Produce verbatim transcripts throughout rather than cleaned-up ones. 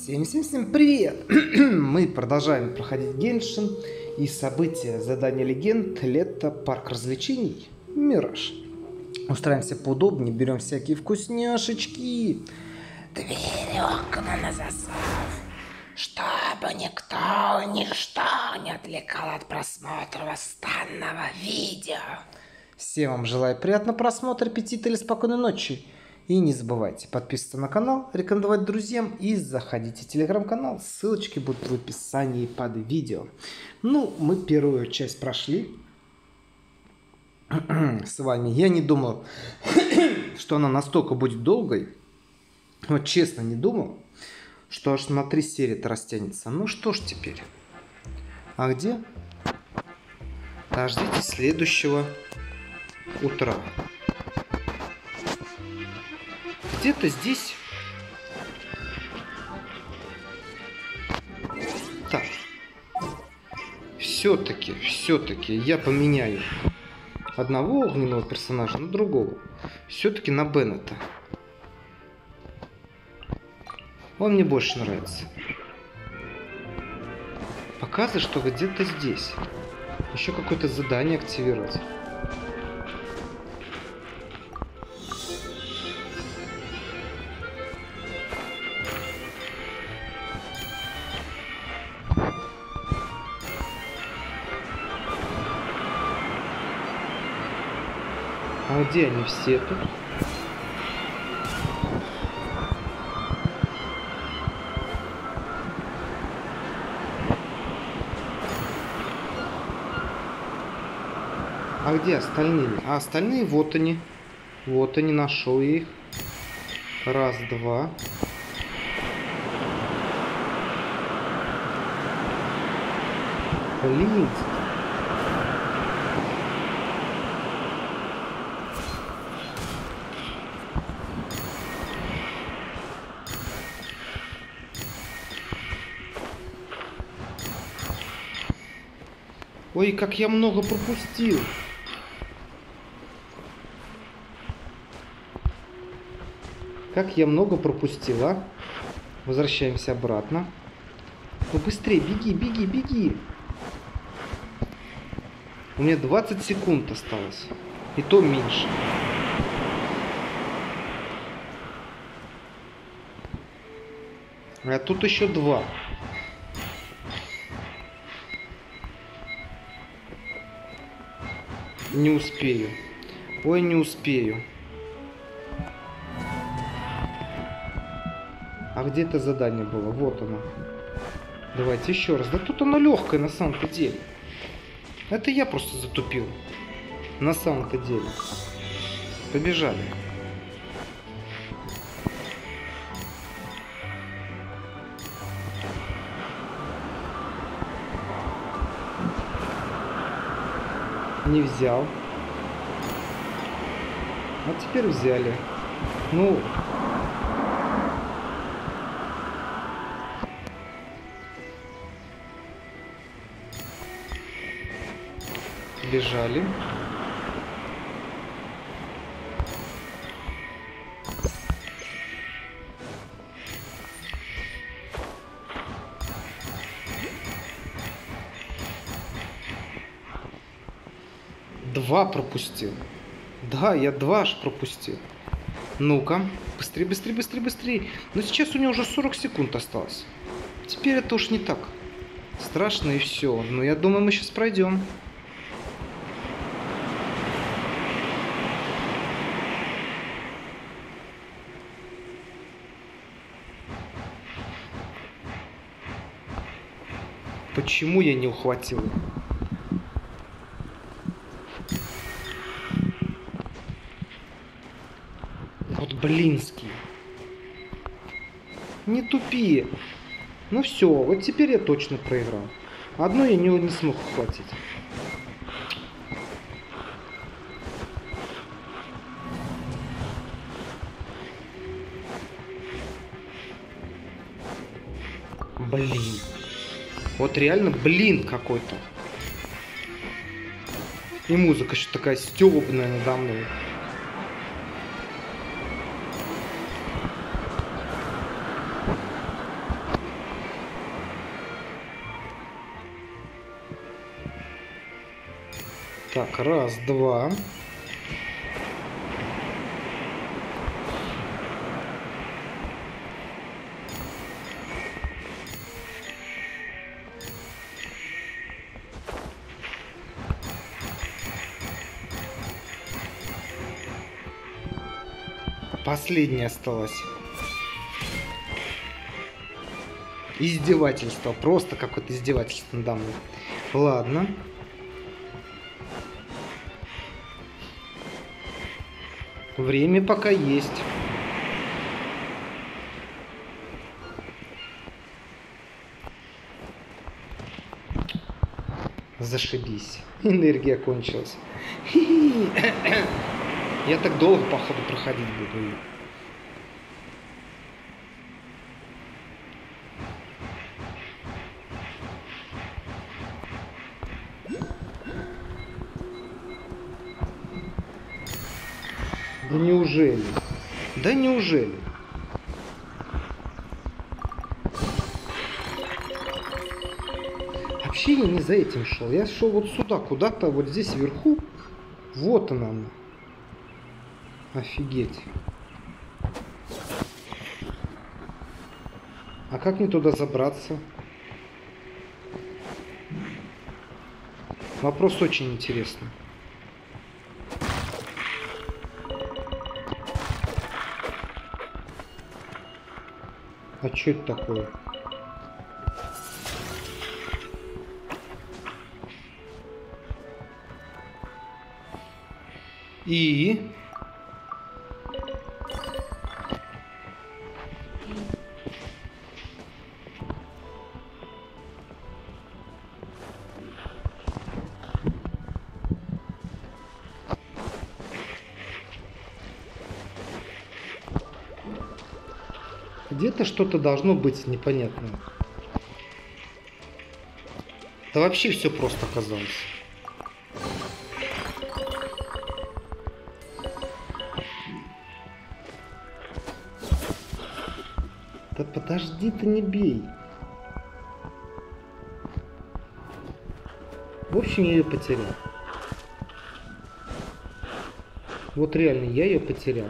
Всем-всем-всем привет! Мы продолжаем проходить Геншин и события задания легенд, лето, парк развлечений, Мираж. Устраиваемся поудобнее, берем всякие вкусняшечки. Двери, окна на засов, чтобы никто, ничто не отвлекал от просмотра восстанного видео. Всем вам желаю приятного просмотра, аппетита или спокойной ночи. И не забывайте подписываться на канал, рекомендовать друзьям и заходите в телеграм-канал. Ссылочки будут в описании под видео. Ну, мы первую часть прошли с вами. Я не думал, что она настолько будет долгой. Вот честно не думал, что аж на три серии-то растянется. Ну что ж теперь. А где? Дождитесь следующего утра. Где-то здесь. Так. Все-таки, все-таки я поменяю одного огненного персонажа на другого. Все-таки на Беннета. Он мне больше нравится. Показывает, что где-то здесь. Еще какое-то задание активировать. А где они все тут? А где остальные? А остальные вот они. Вот они, нашел я их. Раз, два. Блин. Ой, как я много пропустил. Как я много пропустил, а? Возвращаемся обратно. Ну быстрее, беги, беги, беги. У меня двадцать секунд осталось. И то меньше. А тут еще два. Не успею. Ой, не успею. А где это задание было? Вот оно. Давайте еще раз. Да тут оно легкое на самом-то деле. Это я просто затупил. На самом-то деле. Побежали. Не взял. А теперь взяли. Ну. Бежали. Два пропустил. Да, я два аж пропустил. Ну-ка. Быстрее, быстрее, быстрее, быстрее. Но сейчас у него уже сорок секунд осталось. Теперь это уж не так страшно и все. Но я думаю, мы сейчас пройдем. Почему я не ухватил? Вот блинский. Не тупи. Ну все, вот теперь я точно проиграл. Одно я не, не смог ухватить. Блин. Вот реально блин какой-то. И музыка еще такая стёбная надо мной. Так, раз, два. Последняя осталась. Издевательство. Просто какое-то издевательство надо мной. Ладно. Время пока есть. Зашибись. Энергия кончилась. Я так долго, походу, проходить буду. Да неужели? Да неужели? Вообще я не за этим шел. Я шел вот сюда, куда-то вот здесь вверху. Вот она. Офигеть. А как мне туда забраться? Вопрос очень интересный. А что это такое? И... Где-то что-то должно быть непонятное. Да вообще все просто оказалось. Да подожди, ты не бей. В общем, я ее потерял. Вот реально, я ее потерял.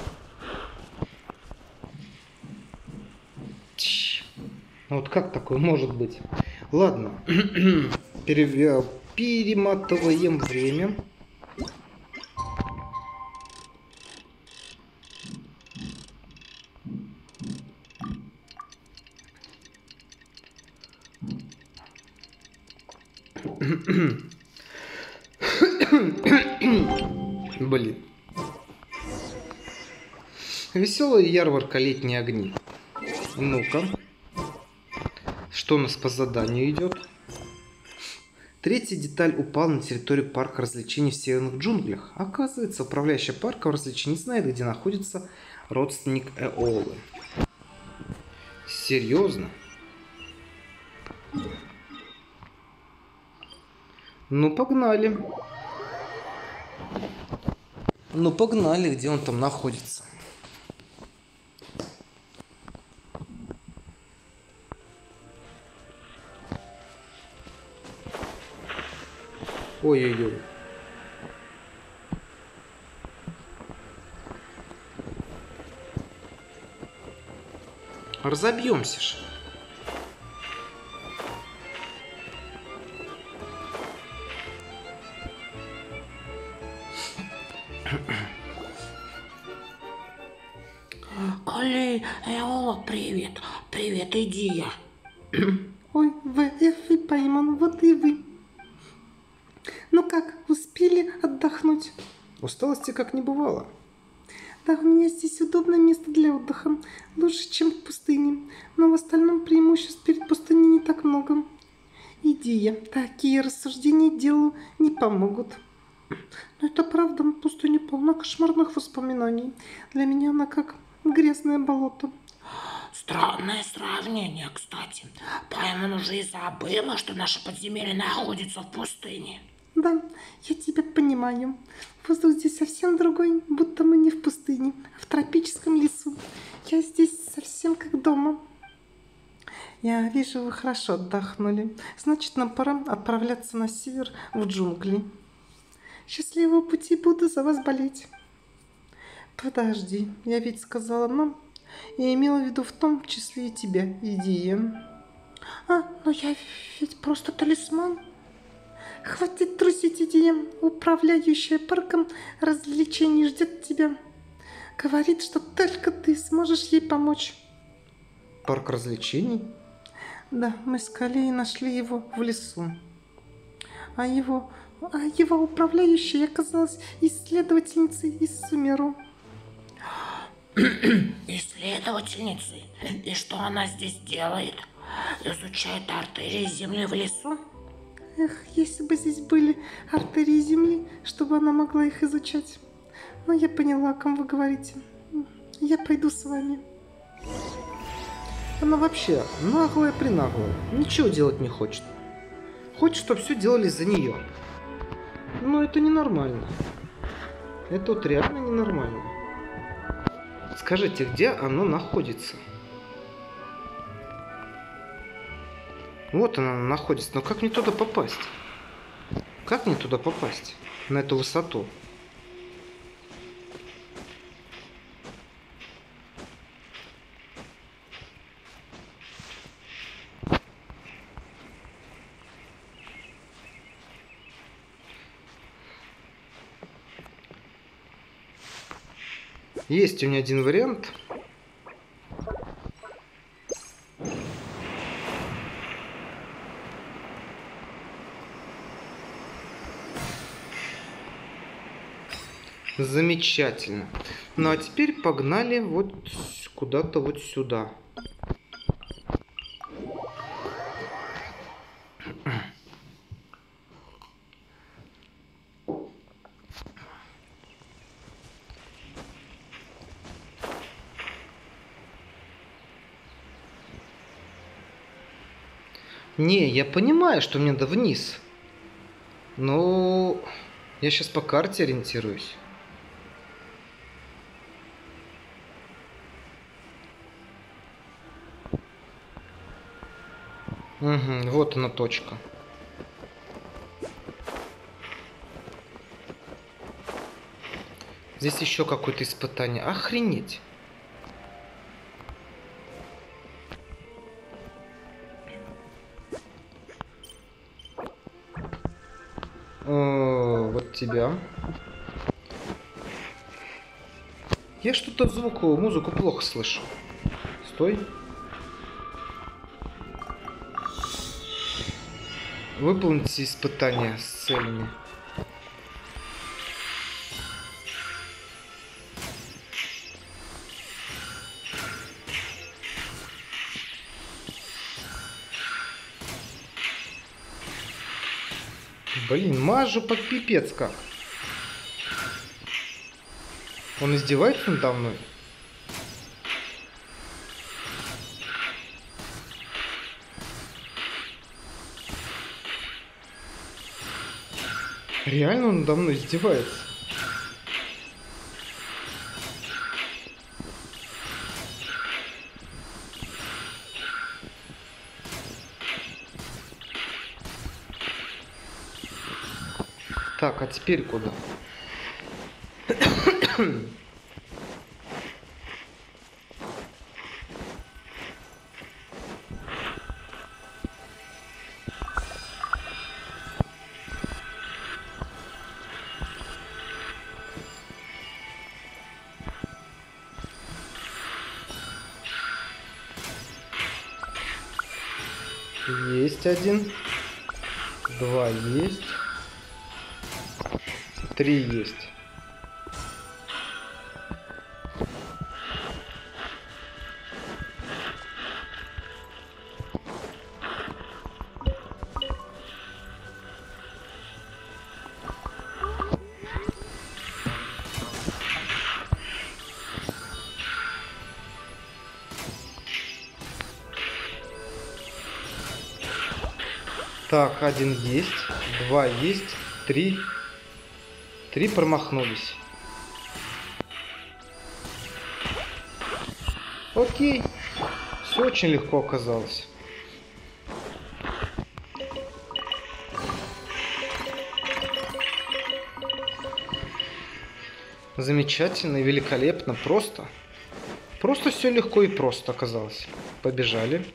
Вот как такое может быть? Ладно. Перев... Перематываем время. Блин. Веселая ярмарка, летние огни. Ну-ка. Что у нас по заданию идет? Третья деталь упала на территорию парка развлечений в северных джунглях. Оказывается, управляющая парком развлечений знает, где находится родственник Эолы. Серьезно? Ну, погнали. Ну, погнали, где он там находится. Ой-ой-ой. Разобьемся ж. Коли, Эола, привет. Привет, иди. Ой, вы, вы, Пайман, вот и вы. Ну как, успели отдохнуть? Усталости как не бывало. Да, у меня здесь удобное место для отдыха. Лучше, чем в пустыне. Но в остальном преимуществ перед пустыней не так много. Иди я, такие рассуждения делу не помогут. Но это правда, пустыня полна кошмарных воспоминаний. Для меня она как грязное болото. Странное сравнение, кстати. Пайман уже и забыла, что наше подземелье находится в пустыне. Да, я тебя понимаю. Воздух здесь совсем другой, будто мы не в пустыне, а в тропическом лесу. Я здесь совсем как дома. Я вижу, вы хорошо отдохнули. Значит, нам пора отправляться на север, в джунгли. Счастливого пути, буду за вас болеть. Подожди, я ведь сказала нам, и имела в виду в том числе и тебя, идея. А, но я ведь просто талисман. Хватит трусить, идея. Управляющая парком развлечений ждет тебя. Говорит, что только ты сможешь ей помочь. Парк развлечений? Да, мы с Калей нашли его в лесу. А его, а его управляющей оказалась исследовательницей из Сумеру. Исследовательницы? И что она здесь делает? Изучает артерии Земли в лесу? Эх, если бы здесь были артерии Земли, чтобы она могла их изучать. Но я поняла, о ком вы говорите. Я пойду с вами. Она вообще наглая-пренаглая. Ничего делать не хочет. Хочет, чтобы все делали за нее. Но это ненормально. Это вот реально ненормально. Скажите, где оно находится? Вот она находится. Но как мне туда попасть? Как мне туда попасть? На эту высоту? Есть у меня один вариант. Замечательно. Ну а теперь погнали вот куда-то вот сюда. Не, я понимаю, что мне надо вниз. Но я сейчас по карте ориентируюсь. Угу, вот она точка. Здесь еще какое-то испытание. Охренеть. О, вот тебя. Я что-то звуку, музыку плохо слышу. Стой. Выполните испытания с целями. Блин, мажу под пипец как. Он издевается надо мной? Реально он надо мной издевается? Так, а теперь куда? Есть один. Два есть. Три есть. Так, один есть, два есть, три. Три промахнулись. Окей. Все очень легко оказалось. Замечательно и великолепно. Просто. Просто все легко и просто оказалось. Побежали.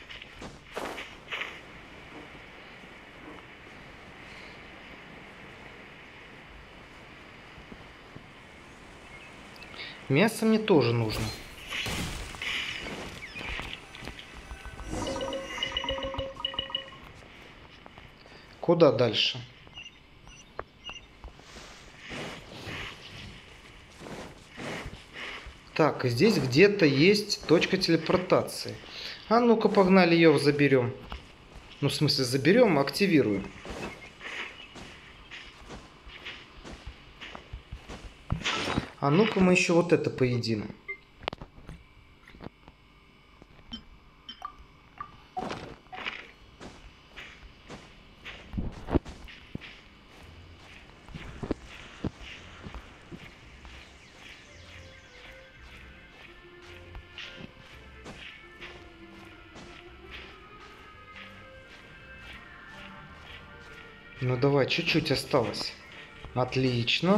Мясо мне тоже нужно. Куда дальше? Так, здесь где-то есть точка телепортации. А ну-ка, погнали, ее заберем. Ну, в смысле, заберем, активируем. А ну-ка, мы еще вот это поедим. Ну давай, чуть-чуть осталось. Отлично.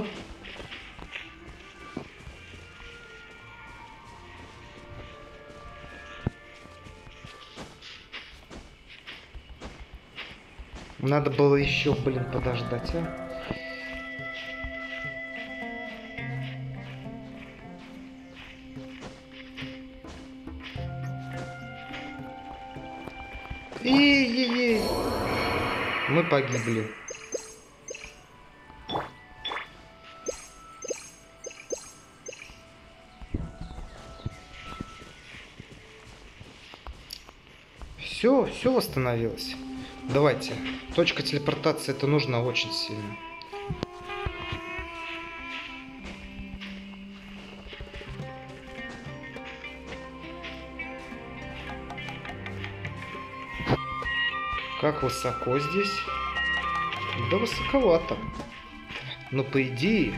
Надо было еще, блин, подождать, а? Эй-ей-ей! Мы погибли. Все, все восстановилось. Давайте. Точка телепортации это нужно очень сильно. Как высоко здесь? Да высоковато. Но по идее...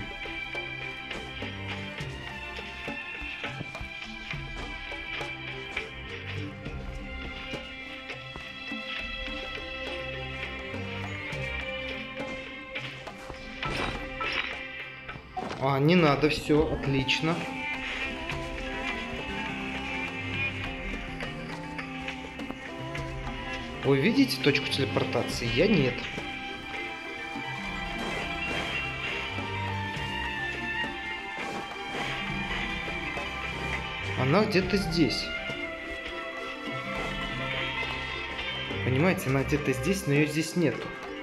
А, не надо, все, отлично. Вы видите точку телепортации? Я нет. Она где-то здесь. Понимаете, она где-то здесь, но ее здесь нету.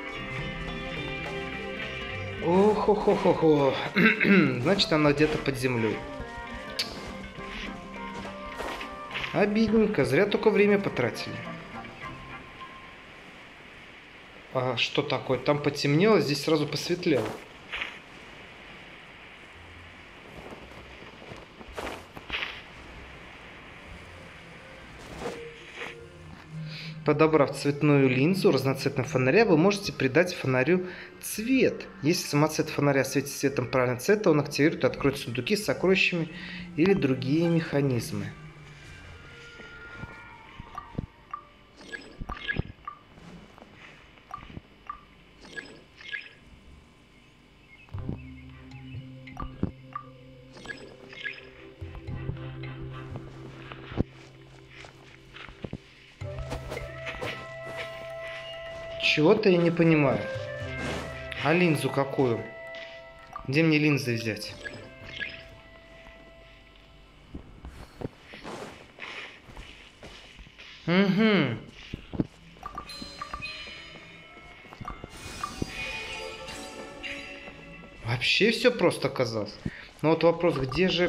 Ох-хо-хо-хо-хо. Значит, она где-то под землей. Обидненько, зря только время потратили. А что такое? Там потемнело, здесь сразу посветлело. Подобрав цветную линзу разноцветного фонаря, вы можете придать фонарю цвет. Если самоцвет фонаря светит цветом правильного цвета, он активирует и откроет сундуки с сокровищами или другие механизмы. Чего-то я не понимаю. А линзу какую? Где мне линзы взять? Угу. Вообще все просто оказалось. Но вот вопрос, где же...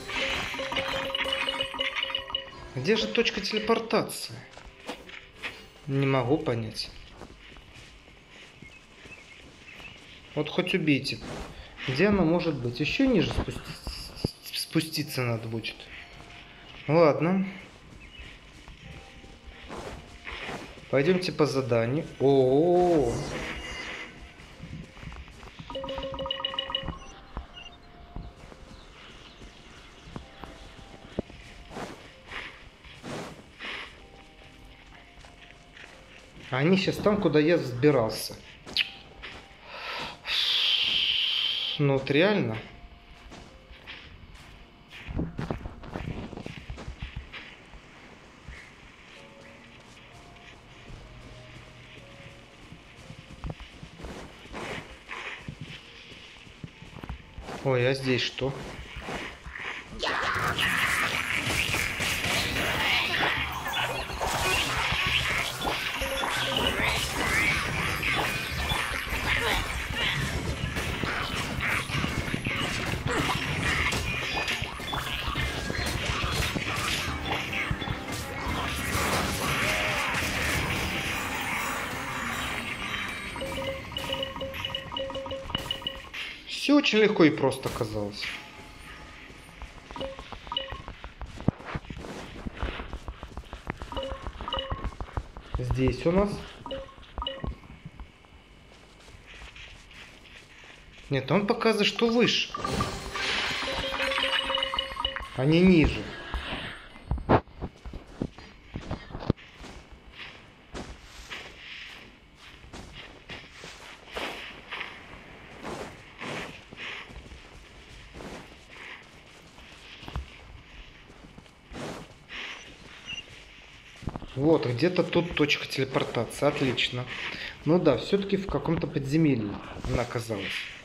Где же точка телепортации? Не могу понять. Вот хоть убейте. Где она может быть? Еще ниже спуститься, спуститься надо будет. Ладно. Пойдемте по заданию. О-о-о. Они сейчас там, куда я взбирался. Ну вот реально. Ой, а здесь что? Все очень легко и просто казалось. Здесь у нас... Нет, он показывает, что выше, а не ниже. Вот, где-то тут точка телепортации. Отлично. Ну да, все-таки в каком-то подземелье она оказалась.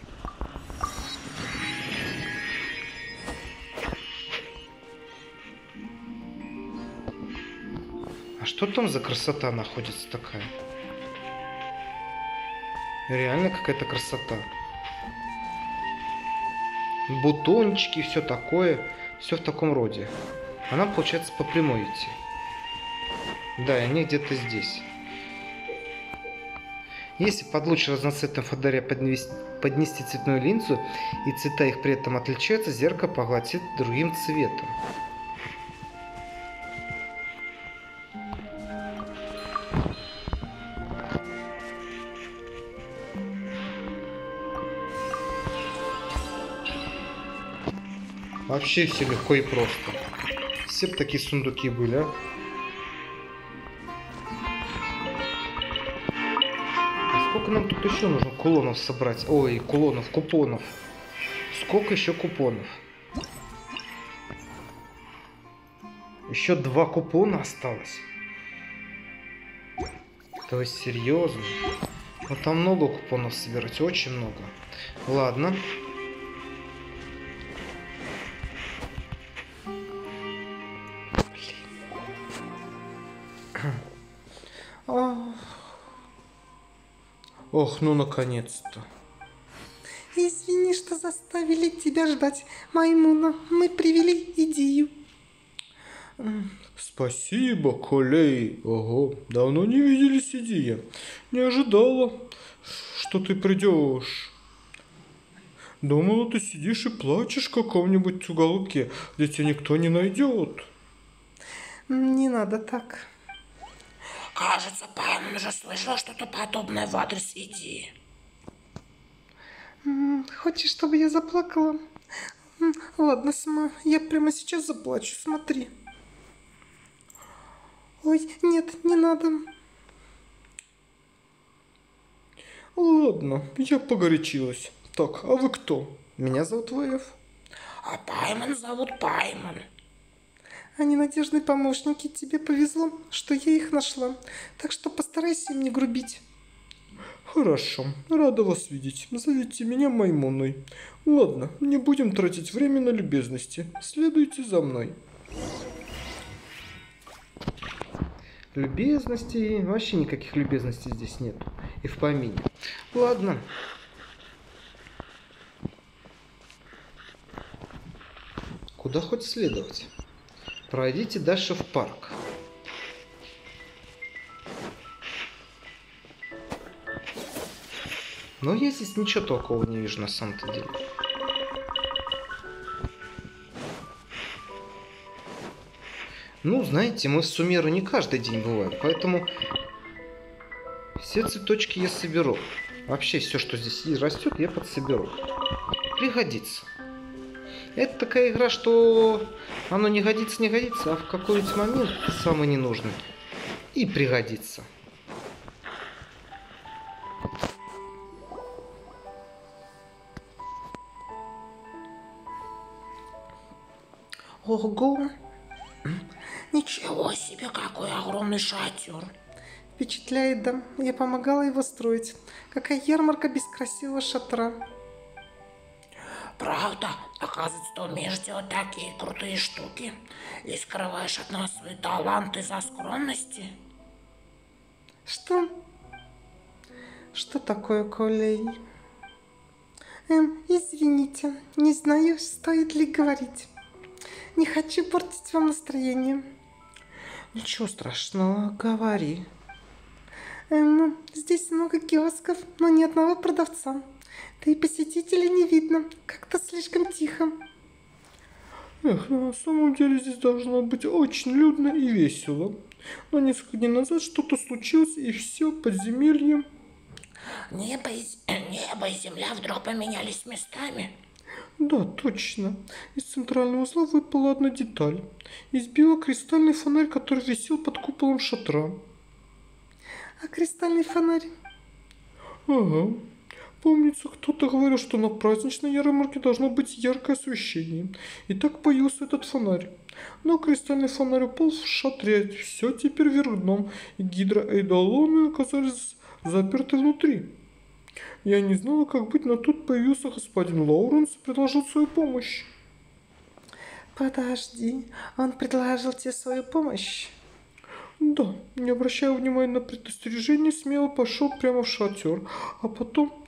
А что там за красота находится такая? Реально какая-то красота. Бутончики, все такое. Все в таком роде. Она, получается, по прямой идти. Да, и они где-то здесь. Если под луч разноцветного фонаря поднести, поднести цветную линзу, и цвета их при этом отличаются, зеркало поглотит другим цветом. Вообще все легко и просто. Все бы такие сундуки были, а? Сколько нам тут еще нужно кулонов собрать? Ой, кулонов, купонов. Сколько еще купонов? Еще два купона осталось. То есть серьезно? Ну там много купонов собирать, очень много. Ладно. Ох, ну наконец-то. Извини, что заставили тебя ждать, Маймуна. Мы привели идею. Спасибо, Колей. Ого, давно не виделись, Идия. Не ожидала, что ты придешь. Думала, ты сидишь и плачешь в каком-нибудь уголке, где тебя никто не найдет. Не надо так. Кажется, Паймон уже слышал что-то подобное в адрес Идии. Хочешь, чтобы я заплакала? Ладно, сама, я прямо сейчас заплачу, смотри. Ой, нет, не надо. Ладно, я погорячилась. Так, а вы кто? Меня зовут Вэйв. А Паймон зовут Паймон. Они надежные помощники, тебе повезло, что я их нашла. Так что постарайся им не грубить. Хорошо, рада вас видеть. Зовите меня Маймуной. Ладно, не будем тратить время на любезности. Следуйте за мной. Любезностей? Вообще никаких любезностей здесь нет. И в помине. Ладно. Куда хоть следовать? Пройдите дальше в парк. Но я здесь ничего такого не вижу на самом-то деле. Ну, знаете, мы в Сумеру не каждый день бываем, поэтому все цветочки я соберу. Вообще все, что здесь растет, я подсоберу. Пригодится. Это такая игра, что оно не годится, не годится, а в какой-нибудь момент самый ненужный и пригодится. Ого! Ничего себе, какой огромный шатер. Впечатляет, да? Я помогала его строить. Какая ярмарка без красивого шатра. Правда? Оказывается, ты умеешь делать такие крутые штуки. И скрываешь от нас свои таланты за скромности. Что? Что такое, Колей? Эм, извините, не знаю, стоит ли говорить. Не хочу портить вам настроение. Ничего страшного, говори. Эм, здесь много киосков, но ни одного продавца. Да и посетителей не видно. Как-то слишком тихо. Эх, ну на самом деле здесь должно быть очень людно и весело. Но несколько дней назад что-то случилось, и все подземелье... Небо и, небо и земля вдруг поменялись местами. Да, точно. Из центрального узла выпала одна деталь. И сбила кристальный фонарь, который висел под куполом шатра. А кристальный фонарь? Ага. Помнится, кто-то говорил, что на праздничной ярмарке должно быть яркое освещение. И так появился этот фонарь. Но кристальный фонарь упал в шатре. Все теперь вверх дном. И гидроэйдолоны оказались заперты внутри. Я не знала, как быть, но тут появился господин Лоуренс и предложил свою помощь. Подожди, он предложил тебе свою помощь? Да, не обращая внимания на предостережение, смело пошел прямо в шатер, а потом...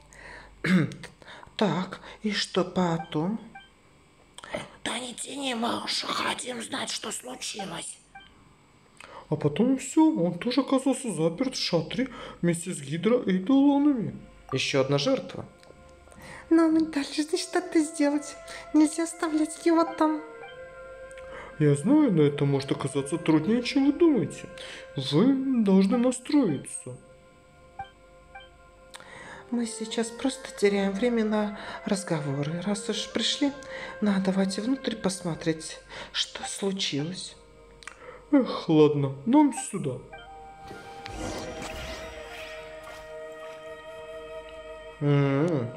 Так, и что потом? Да не тяни, мы уж хотим знать, что случилось. А потом все, он тоже оказался заперт в шатре вместе с гидроэйдолонами. Еще одна жертва. Но мы должны что-то сделать. Нельзя оставлять его там. Я знаю, но это может оказаться труднее, чем вы думаете. Вы должны настроиться. Мы сейчас просто теряем время на разговоры. Раз уж пришли, надо давайте внутрь посмотреть, что случилось. Эх, ладно, нам сюда. М-м-м.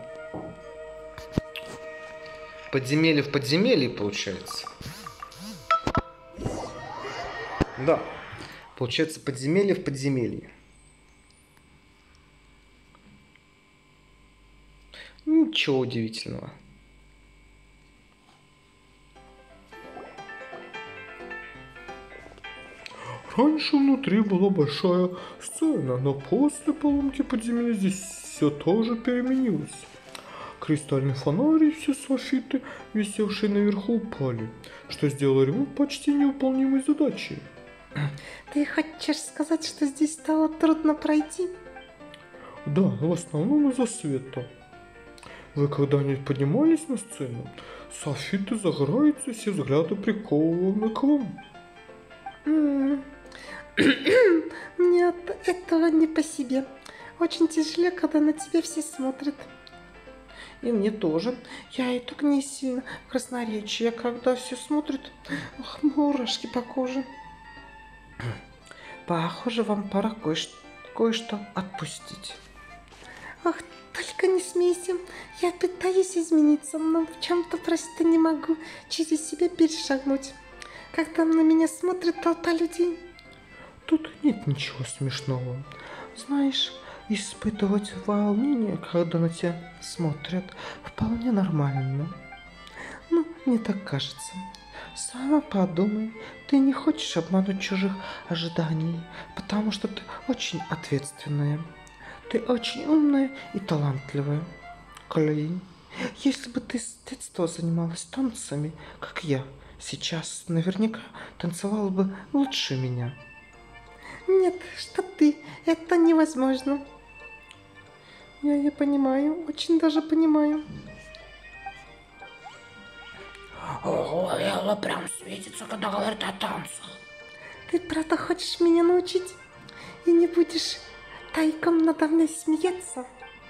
Подземелье в подземелье, получается. Да, получается подземелье в подземелье. Ничего удивительного. Раньше внутри была большая сцена, но после поломки подземелья здесь все тоже переменилось. Кристальный фонарь и все софиты, висевшие наверху, упали, что сделало ремонт почти невыполнимой задачей. Ты хочешь сказать, что здесь стало трудно пройти? Да, в основном из-за света. Вы когда-нибудь поднимались на сцену? Софиты загораются, все взгляды прикованы к вам. М-м. Мне от этого не по себе. Очень тяжело, когда на тебя все смотрят. И мне тоже. Я и так не сильно красноречие, когда все смотрят. Ох, мурашки по коже. Похоже, вам пора кое-что, кое-что отпустить. Ах, только не смейся. Я пытаюсь измениться, но в чем-то просто не могу через себя перешагнуть. Когда на меня смотрит толпа людей. Тут нет ничего смешного. Знаешь, испытывать волнение, когда на тебя смотрят, вполне нормально. Ну, мне так кажется. Сама подумай, ты не хочешь обмануть чужих ожиданий, потому что ты очень ответственная. Ты очень умная и талантливая. Клей, если бы ты с детства занималась танцами, как я, сейчас наверняка танцевала бы лучше меня. Нет, что ты, это невозможно. Я, я понимаю, очень даже понимаю. Ого, Элла прям светится, когда говорит о танцах. Ты правда хочешь меня научить? И не будешь тайком надо мной смеяться?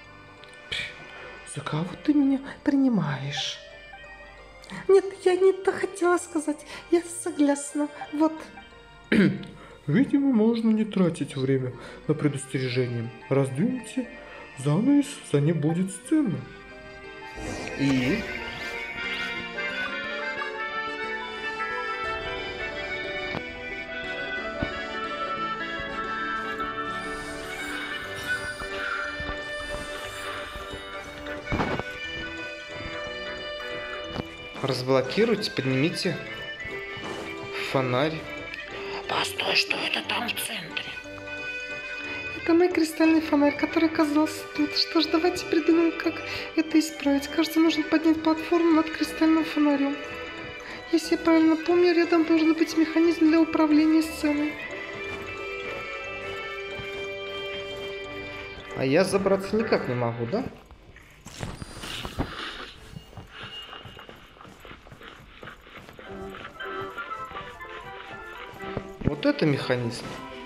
За кого ты меня принимаешь? Нет, я не то хотела сказать. Я согласна. Вот. Видимо, можно не тратить время на предостережение. Раздвиньте занавес, за ней будет сцена. И... Разблокируйте, поднимите фонарь. Постой, что это там в центре? Это мой кристальный фонарь, который оказался тут. Что ж, давайте придумаем, как это исправить. Кажется, нужно поднять платформу над кристальным фонарем. Если я правильно помню, рядом должен быть механизм для управления сценой. А я забраться никак не могу, да? Вот это механизм.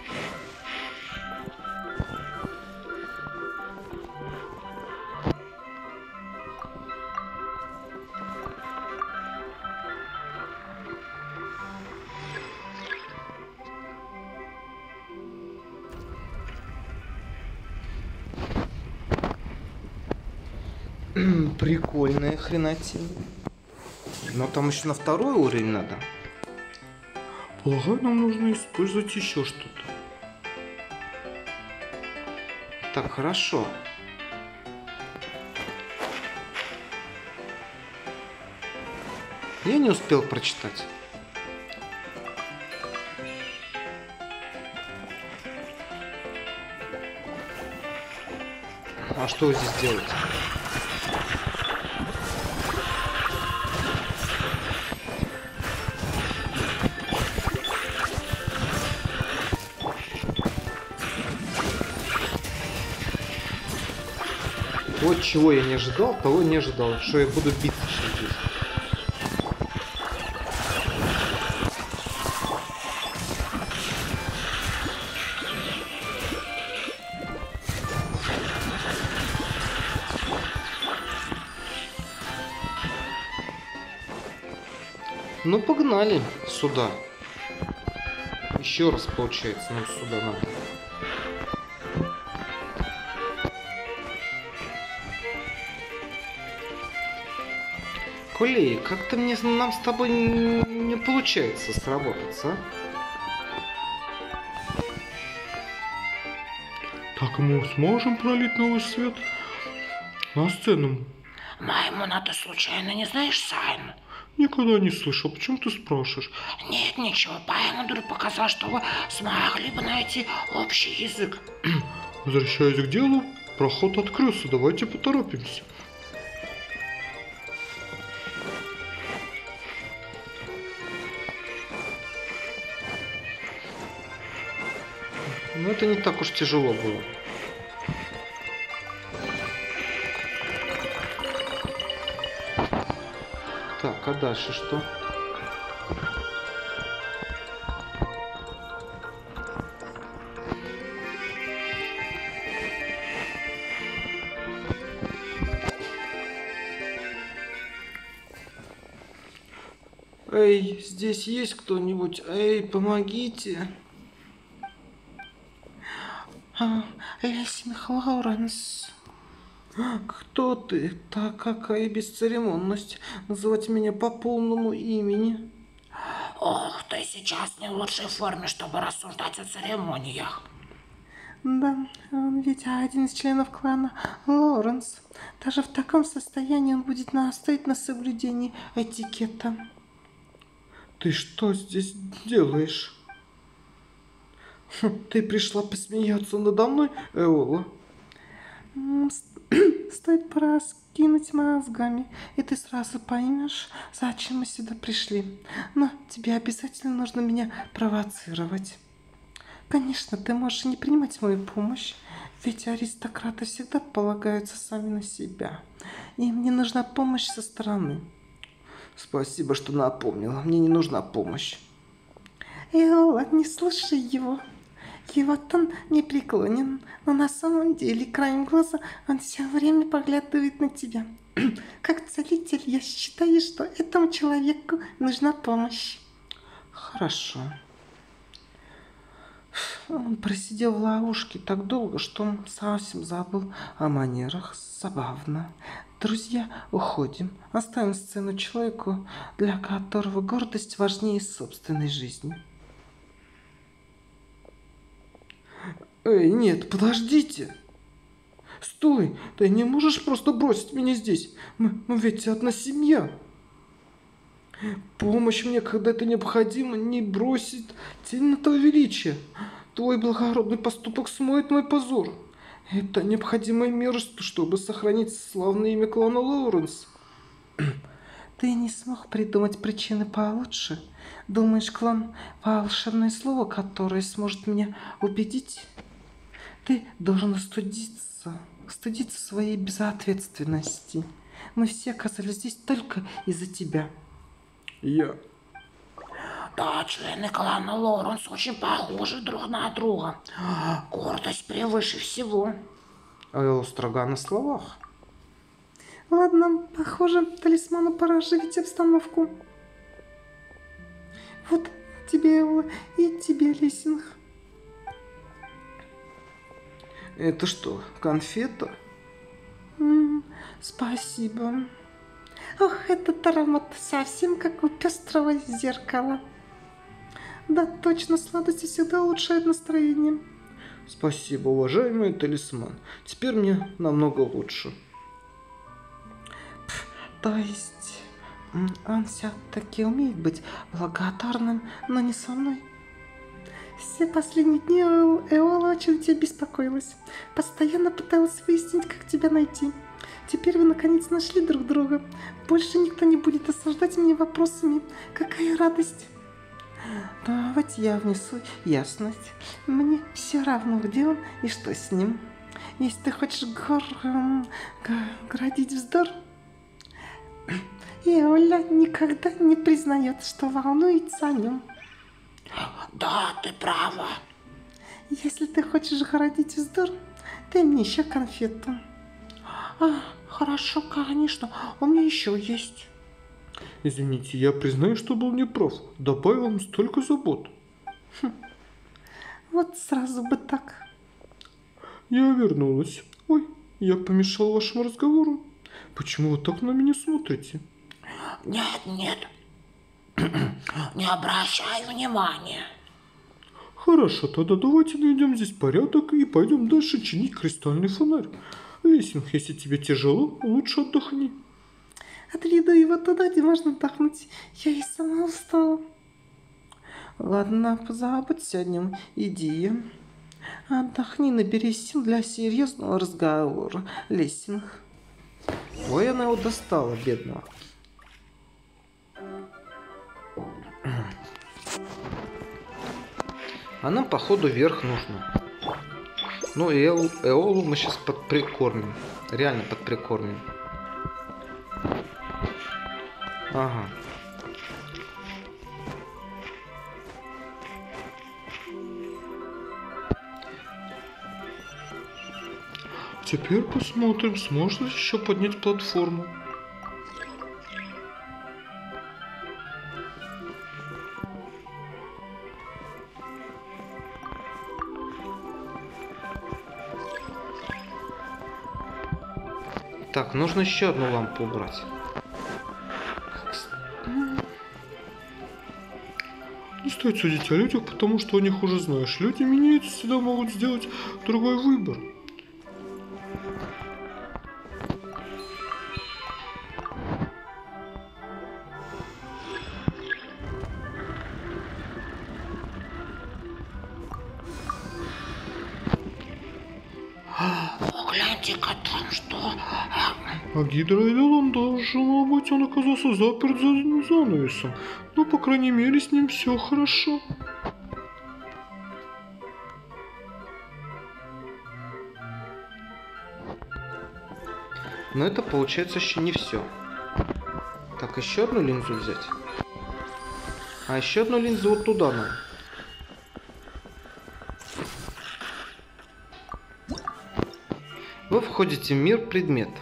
Прикольная хренотень. Но там еще на второй уровень надо. Полагаю, нам нужно использовать еще что-то. Так, хорошо. Я не успел прочитать. А что вы здесь делаете? Вот чего я не ожидал, того не ожидал, что я буду биться сейчас здесь. Ну погнали сюда. Еще раз получается, нам сюда надо. Колей, как-то мне нам с тобой не получается сработаться, а? Так мы сможем пролить новый свет на сцену? Маймуна, ты случайно не знаешь Сайн? Никогда не слышал. Почему ты спрашиваешь? Нет, ничего. Паймундер показал, что вы смогли бы найти общий язык. Возвращаясь к делу, проход открылся. Давайте поторопимся. Но это не так уж тяжело было. Так, а дальше что? Эй, здесь есть кто-нибудь? Эй, помогите. А, Лессинг Лоуренс. Кто ты? Так какая бесцеремонность называть меня по полному имени. Ох, ты сейчас не в лучшей форме, чтобы рассуждать о церемониях. Да, он ведь один из членов клана Лоуренс. Даже в таком состоянии он будет настаивать на соблюдении этикета. Ты что здесь делаешь? Ты пришла посмеяться надо мной, Эола? Стоит пораскинуть мозгами, и ты сразу поймешь, зачем мы сюда пришли. Но тебе обязательно нужно меня провоцировать. Конечно, ты можешь не принимать мою помощь, ведь аристократы всегда полагаются сами на себя. Им не нужна помощь со стороны. Спасибо, что напомнила. Мне не нужна помощь. Эола, не слушай его. Его тон непреклонен, но на самом деле, краем глаза, он все время поглядывает на тебя. Как целитель, я считаю, что этому человеку нужна помощь. Хорошо. Он просидел в ловушке так долго, что он совсем забыл о манерах. Забавно. Друзья, уходим. Оставим сцену человеку, для которого гордость важнее собственной жизни. Эй, нет, подождите. Стой, ты не можешь просто бросить меня здесь. Мы, мы ведь одна семья. Помощь мне, когда это необходимо, не бросить тень на твое величие. Твой благородный поступок смоет мой позор. Это необходимая мера, чтобы сохранить славное имя клана Лоуренс. Ты не смог придумать причины получше? Думаешь, клан – волшебное слово, которое сможет меня убедить? Ты должен стыдиться, стыдиться своей безответственности. Мы все оказались здесь только из-за тебя. Я... Да, члены клана Лоуренс очень похожи друг на друга. Гордость превыше всего. Эл строга на словах. Ладно, похоже, талисману пора оживить обстановку. Вот тебе, Элла, и тебе, Лессинг. Это что, конфета? М, спасибо. Ох, этот аромат совсем как у пестрого зеркала. Да, точно, сладости всегда улучшают настроение. Спасибо, уважаемый талисман. Теперь мне намного лучше. То есть, м, он все-таки умеет быть благодарным, но не со мной. Все последние дни Эол- Эола очень тебя беспокоилась. Постоянно пыталась выяснить, как тебя найти. Теперь вы наконец нашли друг друга. Больше никто не будет осаждать меня вопросами. Какая радость! Давайте я внесу ясность. Мне все равно, где он и что с ним. Если ты хочешь гор... эм, г- градить вздор, Эоля никогда не признает, что волнуется о нем. Да, ты права. Если ты хочешь городить вздор, дай мне еще конфету. А, хорошо, конечно. У меня еще есть. Извините, я признаю, что был неправ. Добавил вам столько забот. Вот сразу бы так. Я вернулась. Ой, я помешал вашему разговору. Почему вы так на меня смотрите? Нет, нет. Не обращай внимания. Хорошо, тогда давайте найдем здесь порядок и пойдем дальше чинить кристальный фонарь. Лессинг, если тебе тяжело, лучше отдохни. Отведу его туда, где можно отдохнуть. Я и сама устала. Ладно, позаботься о нем. Иди. Отдохни, наберись сил для серьезного разговора, Лессинг. Ой, она его достала, бедного. А нам, походу, вверх нужно. Ну, и Эол- Эолу мы сейчас подприкормим. Реально подприкормим. Ага. Теперь посмотрим, сможет ли еще поднять платформу. Так, нужно еще одну лампу убрать. Не стоит судить о людях, потому что о них уже знаешь. Люди меняются, всегда могут сделать другой выбор. Гляньте-ка там, что... А Гидроэлон должен быть, он оказался заперт за занавесом. Но, по крайней мере, с ним все хорошо. Но это получается еще не все. Так, еще одну линзу взять. А еще одну линзу вот туда надо. Вы входите в мир предметов.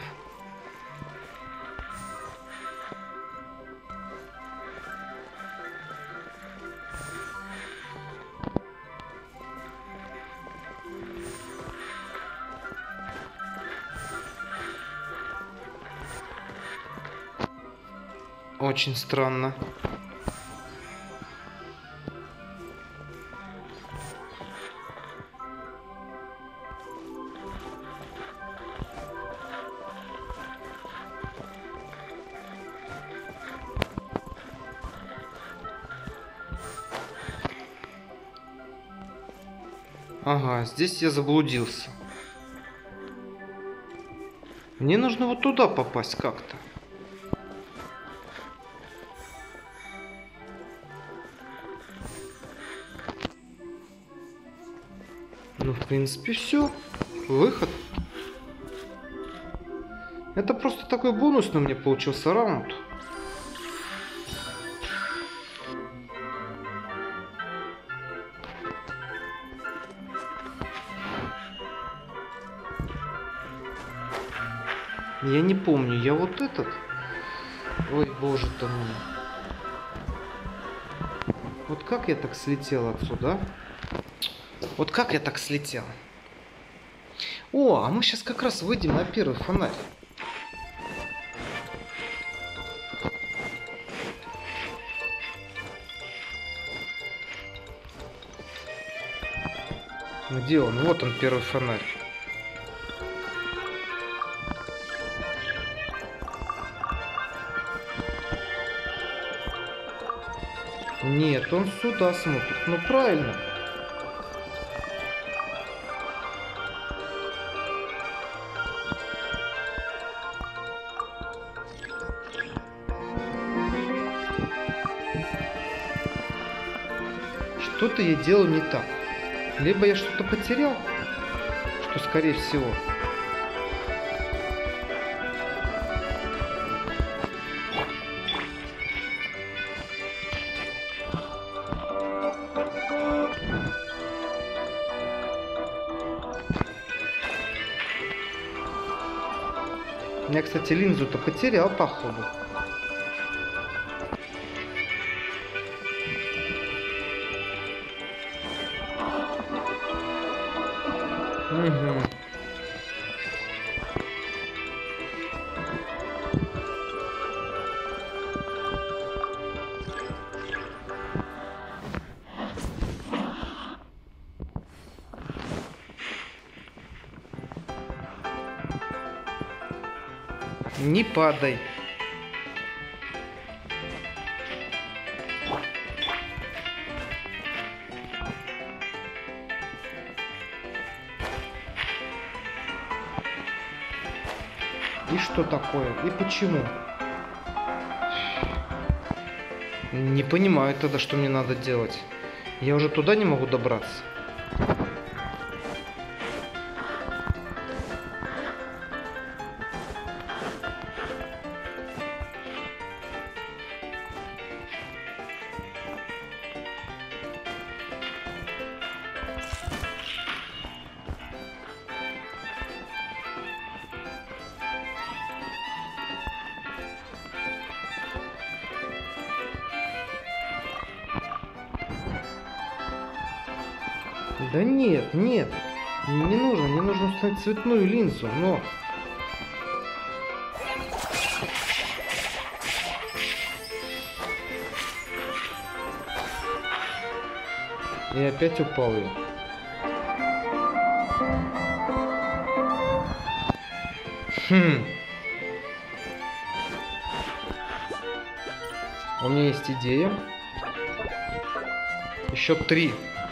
Очень странно. Ага, здесь я заблудился. Мне нужно вот туда попасть как-то. Ну, в принципе, все. Выход. Это просто такой бонус, но мне получился раунд. Я не помню, я вот этот... Ой, боже ты мой. Вот как я так слетел отсюда? Вот как я так слетел? О, а мы сейчас как раз выйдем на первый фонарь. Где он? Вот он, первый фонарь. Нет, он сюда смотрит. Ну правильно. Что-то я делаю не так. Либо я что-то потерял, что скорее всего. Я, кстати, линзу-то потерял, походу. Угу. Не падай. И что такое? И почему? Не понимаю тогда, что мне надо делать. Я уже туда не могу добраться. Да нет, нет, не нужно, мне нужно установить цветную линзу, но... И опять упал я. Хм. У меня есть идея. Еще три.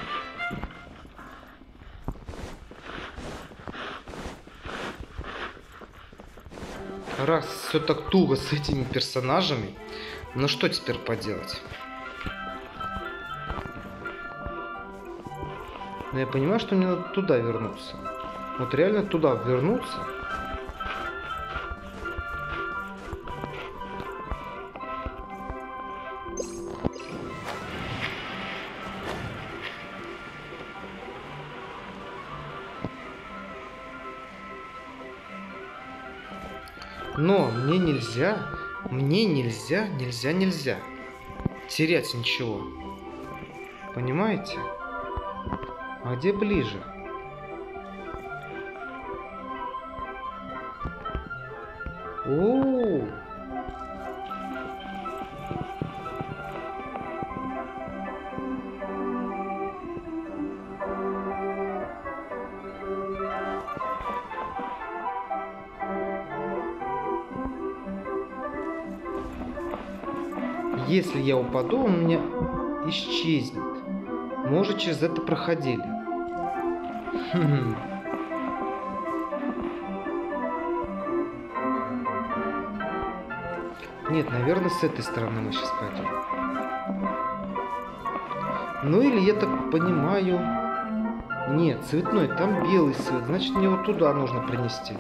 Раз все так туго с этими персонажами, ну что теперь поделать? Но я понимаю, что мне надо туда вернуться. Вот реально туда вернуться. Но мне нельзя, мне нельзя, нельзя, нельзя терять ничего. Понимаете? А где ближе? О-о-о! Если я упаду, он у меня исчезнет. Мы уже через это проходили. Хм. Нет, наверное, с этой стороны мы сейчас пойдем. Ну или я так понимаю... Нет, цветной, там белый цвет. Значит, мне вот туда нужно принести.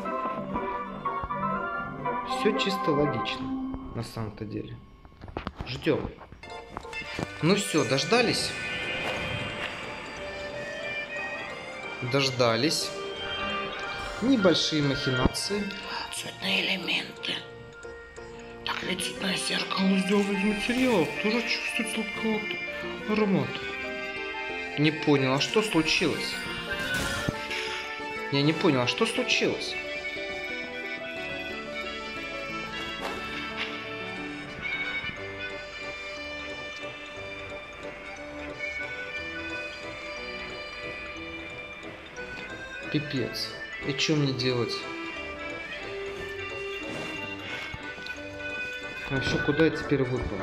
Все чисто логично, на самом-то деле. Ждем. Ну все, дождались. Дождались. Небольшие махинации. Цветные элементы. Так ведь цветное зеркало сделано из материалов. Тоже чувствует сладковатый аромат. Не понял, а что случилось? Я не понял, а что случилось? Пипец. И что мне делать? А вообще, куда я теперь выпал?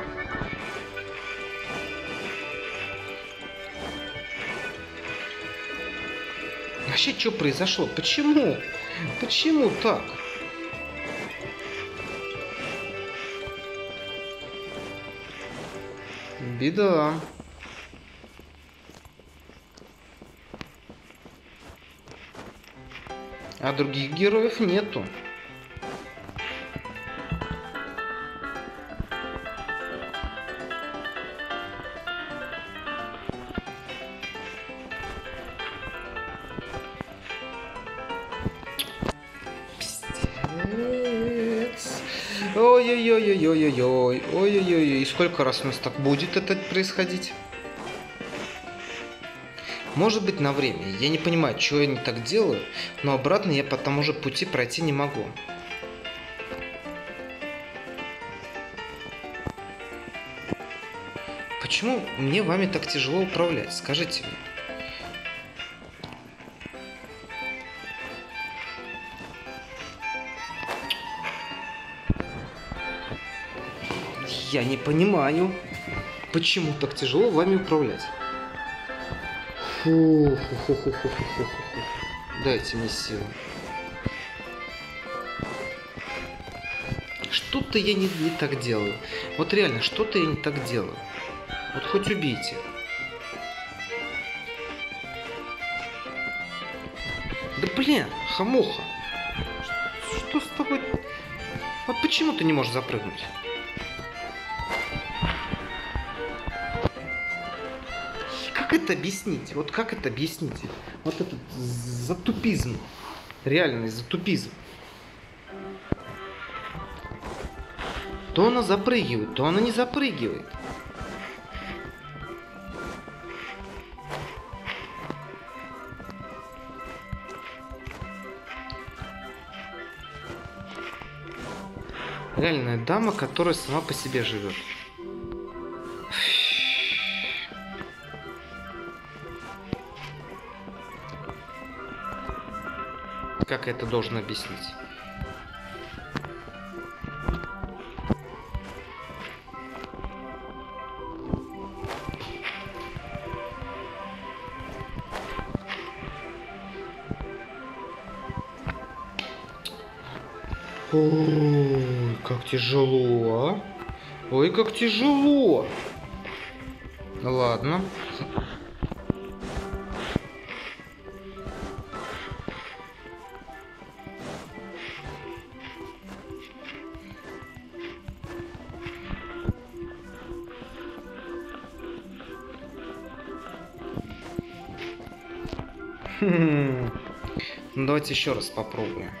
Вообще, что произошло? Почему? Почему так? Беда. А других героев нету. Пиздец. Ой-ой-ой-ой-ой-ой. Ой-ой-ой. И сколько раз у нас так будет это происходить? Может быть, на время. Я не понимаю, что я не так делаю, но обратно я по тому же пути пройти не могу. Почему мне вами так тяжело управлять? Скажите мне. Я не понимаю, почему так тяжело вами управлять. Фу, фу, фу, фу, фу, фу, фу, фу. Дайте мне силы. Что-то я не, не так делаю. Вот реально, что-то я не так делаю. Вот хоть убейте. Да блин, хамуха. Что с тобой? Вот почему ты не можешь запрыгнуть? Как это объяснить? Вот как это объяснить? Вот этот затупизм. Реальный затупизм. То она запрыгивает, то она не запрыгивает. Реальная дама, которая сама по себе живет. Как это должен объяснить? Ой, как тяжело, а? Ой, как тяжело. Ладно. Хм. Ну, давайте еще раз попробуем.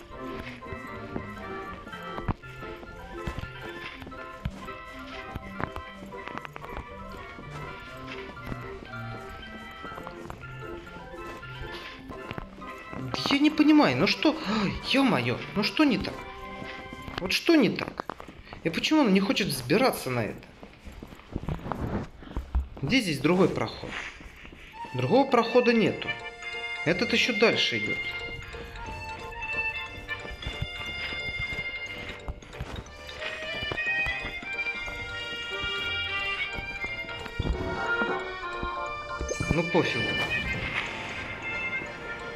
Я не понимаю, ну что, ё-моё, ну что не так? Вот что не так? И почему он не хочет взбираться на это? Где здесь другой проход? Другого прохода нету. Этот еще дальше идет. Ну пофигу.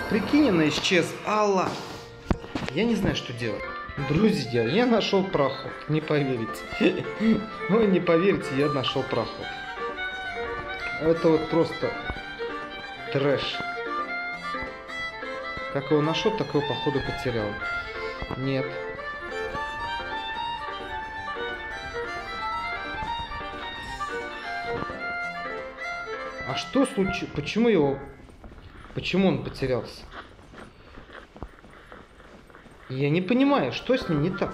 Прикинь, она исчезла. Алла! Я не знаю, что делать. Друзья, я нашел проход. Не поверите. Ой, не поверите, я нашел проход. Это вот просто трэш. Как его нашел, так его, походу, потерял. Нет. А что случилось? Почему его... Почему он потерялся? Я не понимаю, что с ним не так.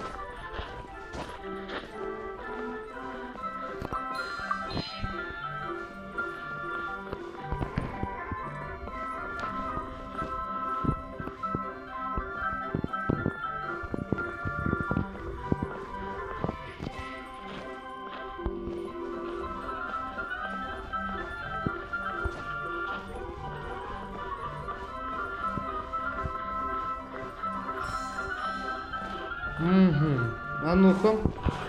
Угу. А ну-ка.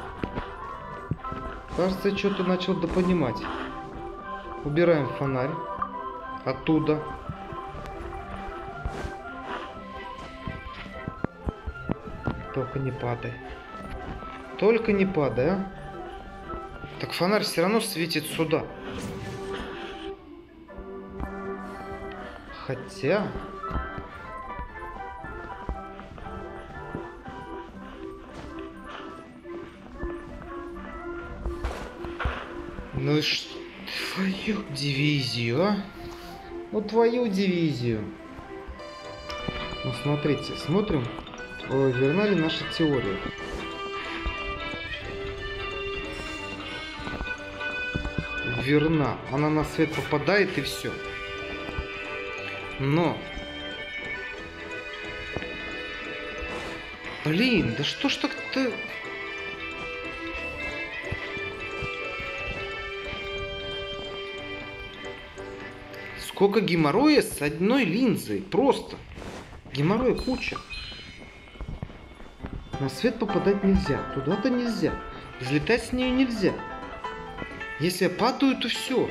Кажется, я что-то начал допонимать. Убираем фонарь. Оттуда. Только не падай. Только не падай, а. Так фонарь все равно светит сюда. Хотя... Ну и что? Твою дивизию, а? Ну твою дивизию. Ну смотрите, смотрим, о, верна ли наша теория. Верна. Она на свет попадает и все. Но... Блин, да что ж так-то... Сколько геморроя с одной линзой. Просто. Геморроя куча. На свет попадать нельзя. Туда-то нельзя. Взлетать с нее нельзя. Если я падаю, то все.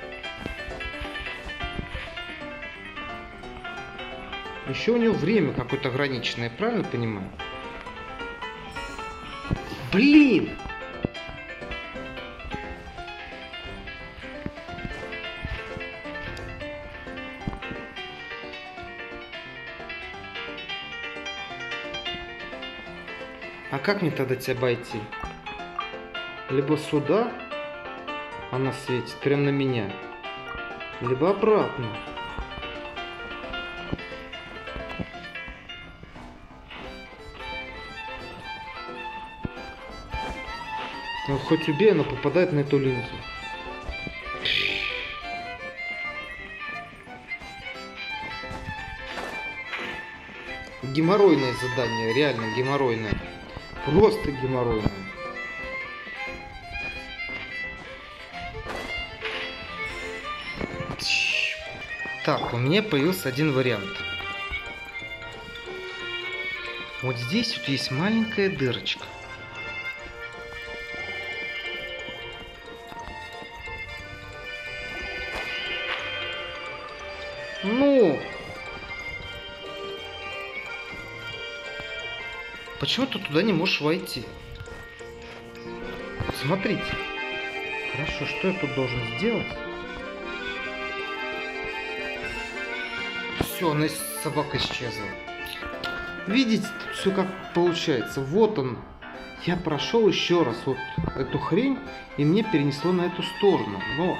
Еще у него время какое-то ограниченное. Правильно понимаю? Блин! А как мне тогда тебя обойти? Либо сюда она светит, прям на меня, либо обратно. Но хоть убей, она попадает на эту линзу. Геморройное задание, реально геморройное. Просто геморройное. Так, у меня появился один вариант. Вот здесь вот есть маленькая дырочка. Ну... Почему ты туда не можешь войти? Смотрите. Хорошо, что я тут должен сделать? Все, она собака исчезла. Видите, тут все как получается. Вот он. Я прошел еще раз вот эту хрень, и мне перенесло на эту сторону. Но...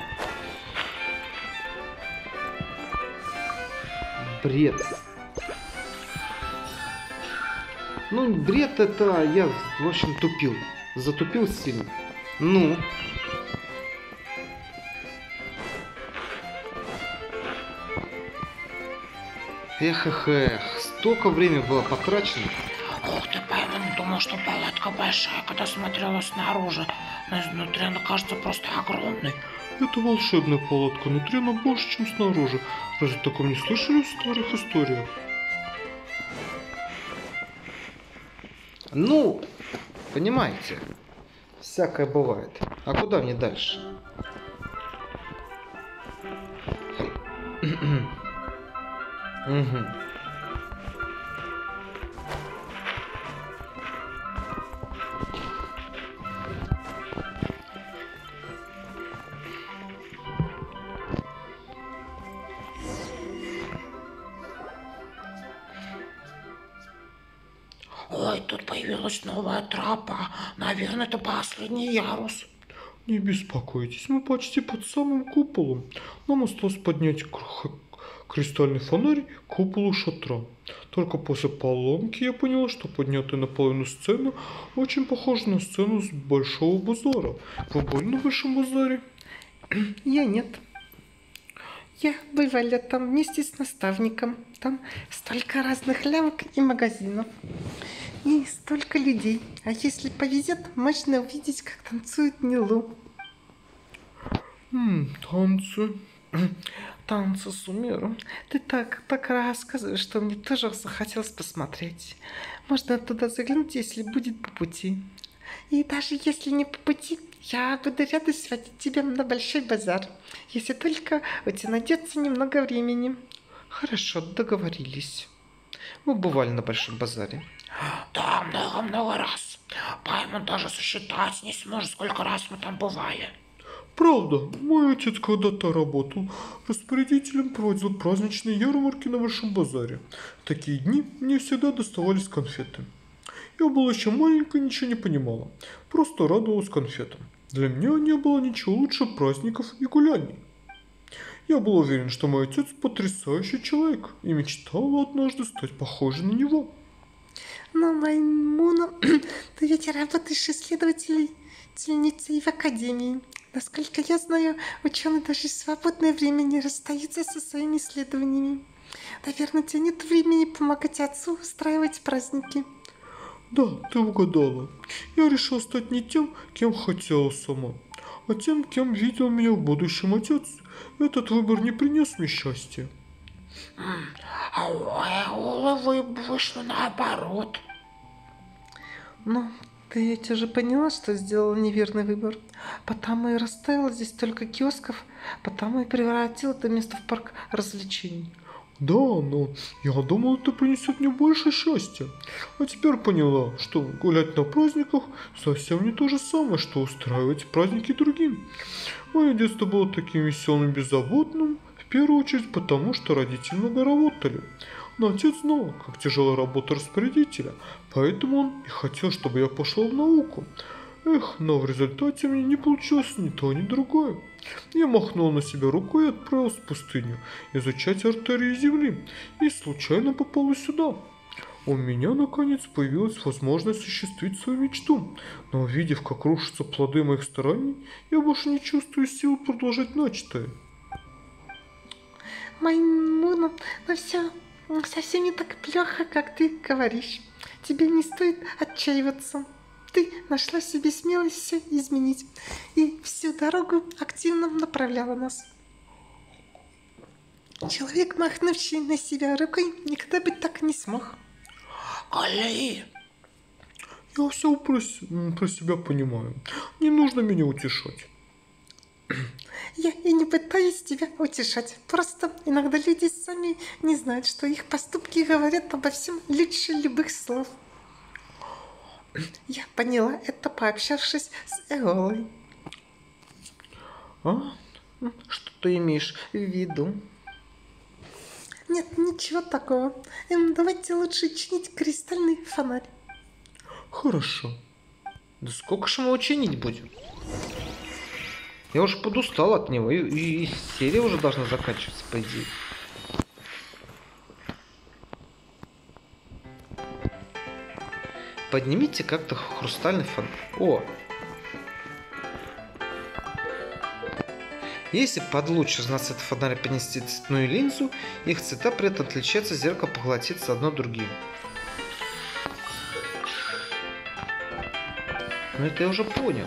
Бред. Ну, бред это... Я, в общем, тупил. Затупил сильно. Ну... Эх, эх, эх. Столько времени было потрачено. Ух ты, Паймон, думал, что палатка большая, когда смотрела снаружи. Но изнутри она кажется просто огромной. Это волшебная палатка, внутри она больше, чем снаружи. Разве таком не слышали в старых историях? Ну, понимаете, всякое бывает. А куда мне дальше? Угу. Ой, тут появилась новая трапа. Наверное, это последний ярус. Не беспокойтесь, мы почти под самым куполом. Нам осталось поднять кр- кристальный фонарь к куполу шатра. Только после поломки я поняла, что поднятая наполовину сцена очень похожа на сцену с Большого базара. Вы были на Большом базаре? Я нет. Я бывала там вместе с наставником. Там столько разных лавок и магазинов. И столько людей. А если повезет, можно увидеть, как танцует Нилу. Хм, танцы. Танцы с Умером. Ты так, так рассказываешь, что мне тоже захотелось посмотреть. Можно туда заглянуть, если будет по пути. И даже если не по пути, я буду рада сводить тебя на Большой базар, если только у тебя найдется немного времени. Хорошо, договорились. Мы бывали на Большом базаре. Да, много-много раз. Паймон даже сосчитать не сможет, сколько раз мы там бывали. Правда, мой отец когда-то работал распорядителем, проводил праздничные ярмарки на Большом базаре. В такие дни мне всегда доставались конфеты. Я была еще маленькая, ничего не понимала, просто радовалась конфетам. Для меня не было ничего лучше праздников и гуляний. Я был уверен, что мой отец потрясающий человек и мечтал однажды стать похожей на него. Но, Маймуна, ты ведь работаешь исследовательницей в академии. Насколько я знаю, ученые даже в свободное время не расстаются со своими исследованиями. Наверное, у тебя нет времени помогать отцу устраивать праздники. Да, ты угадала. Я решил стать не тем, кем хотела сама, а тем, кем видел меня в будущем отец. Этот выбор не принес мне счастья. А у Эолы вы вышло наоборот. Ну, ты ведь уже поняла, что сделала неверный выбор. Потому и расставила здесь только киосков, потому и превратила это место в парк развлечений. Да, но я думал, это принесет мне больше счастья. А теперь поняла, что гулять на праздниках совсем не то же самое, что устраивать праздники другим. Мое детство было таким веселым и беззаботным, в первую очередь потому, что родители много работали. Но отец знал, как тяжела работа распорядителя, поэтому он и хотел, чтобы я пошел в науку. Эх, но в результате мне не получилось ни то, ни другое. Я махнул на себя рукой и отправился в пустыню изучать артерии Земли и случайно попал сюда. У меня, наконец, появилась возможность осуществить свою мечту, но увидев, как рушатся плоды моих стараний, я больше не чувствую сил продолжать начатое. Маймуна, но все совсем не так плохо, как ты говоришь. Тебе не стоит отчаиваться. Ты нашла в себе смелость все изменить и всю дорогу активно направляла нас. Человек, махнувший на себя рукой, никогда бы так не смог. Кали, Я все про, с- м, про себя понимаю. Не нужно меня утешать. Я и не пытаюсь тебя утешать. Просто иногда люди сами не знают, что их поступки говорят обо всем лучше любых слов. Я поняла это, пообщавшись с Эолой. А? Что ты имеешь в виду? Нет, ничего такого. Эм, давайте лучше чинить кристальный фонарь. Хорошо. Да сколько ж мы его чинить будем? Я уже подустал от него, и, и- и серия уже должна заканчиваться, по идее. Поднимите как-то хрустальный фонарь. О! Если под луч из цвета фонаря поднести цветную линзу, их цвета при этом отличаются, зеркало поглотится одно другим. Ну это я уже понял.